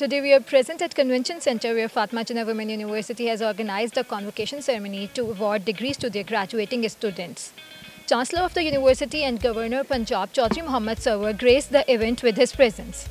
Today we are present at Convention Center where Fatima Women University has organized a convocation ceremony to award degrees to their graduating students. Chancellor of the University and Governor Punjab Choudhary Muhammad Sarwar graced the event with his presence.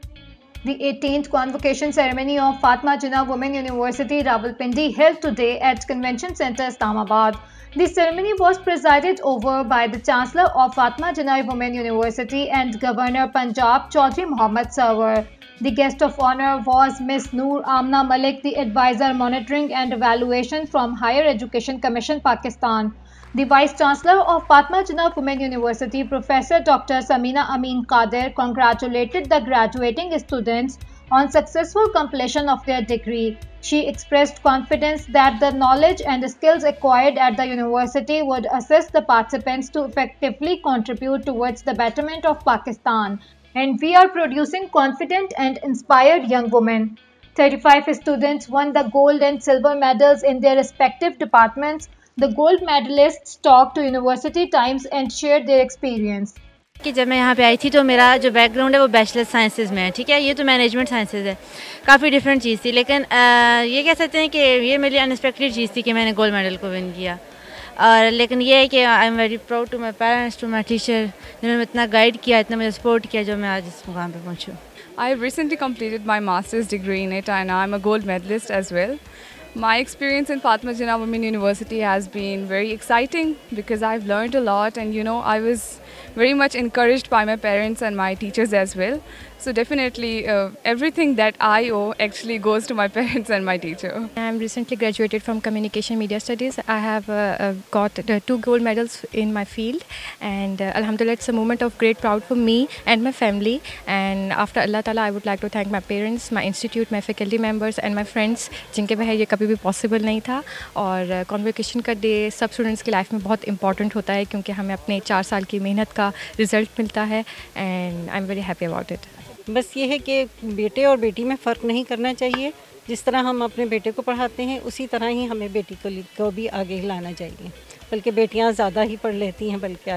The 18th convocation ceremony of Fatima Women University Rawalpindi held today at Convention Center Islamabad. The ceremony was presided over by the Chancellor of Fatima Women University and Governor Punjab Choudhary Muhammad Sarwar. The guest of honor was Ms. Noor Amna Malik, the Advisor Monitoring and Evaluation from Higher Education Commission, Pakistan. The Vice Chancellor of Fatima Women University, Professor Dr. Samina Amin Qadir, congratulated the graduating students on successful completion of their degree. She expressed confidence that the knowledge and skills acquired at the university would assist the participants to effectively contribute towards the betterment of Pakistan. And we are producing confident and inspired young women. 35 students won the gold and silver medals in their respective departments. The gold medalists talked to University Times and shared their experience. कि जब मैं यहाँ पे आई थी तो मेरा जो background है वो बैचलर साइंसेज में है, ठीक है। ये तो मैनेजमेंट साइंसेज है, काफ़ी डिफरेंट चीज़ थी, लेकिन ये कह सकते हैं कि ये मेरी अनएक्सपेक्टेड चीज़ थी कि मैंने गोल्ड मेडल को विन किया। और लेकिन ये है कि I am very proud to my parents, to my teacher, जिन्होंने इतना गाइड किया, इतना मुझे सपोर्ट किया, जो मैं आज इस मुकाम पे पहुँचूँ। I recently completed my master's degree in it and I'm a gold medalist as well. My experience in Fatima Women University has been very exciting because I've learned a lot and I was very much encouraged by my parents and my teachers as well. So definitely everything that I owe actually goes to my parents and my teacher. I am recently graduated from Communication Media Studies. I have got 2 gold medals in my field and Alhamdulillah, it's a moment of great pride for me and my family. And after Allah Ta'ala, I would like to thank my parents, my institute, my faculty members and my friends जिनके वजह ये कभी भी possible नहीं था। और convocation का day सब स्टूडेंट्स की लाइफ में बहुत इंपॉर्टेंट होता है क्योंकि हमें अपने 4 साल की मेहनत का रिज़ल्ट मिलता है and I am very happy about it. बस ये है कि बेटे और बेटी में फ़र्क नहीं करना चाहिए। जिस तरह हम अपने बेटे को पढ़ाते हैं उसी तरह ही हमें बेटी को भी आगे लाना चाहिए। बल्कि बेटियां ज़्यादा ही पढ़ लेती हैं, बल्कि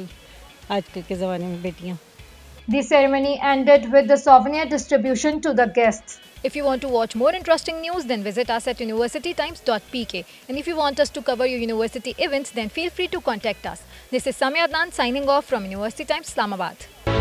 आजकल के ज़माने में बेटियां। The ceremony ended with the souvenir distribution to the guests. If you want to watch more interesting news, then visit us at universitytimes.pk. And if you want us to cover your university events, then feel free to contact us. This is Samia Adnan signing off from University Times Islamabad.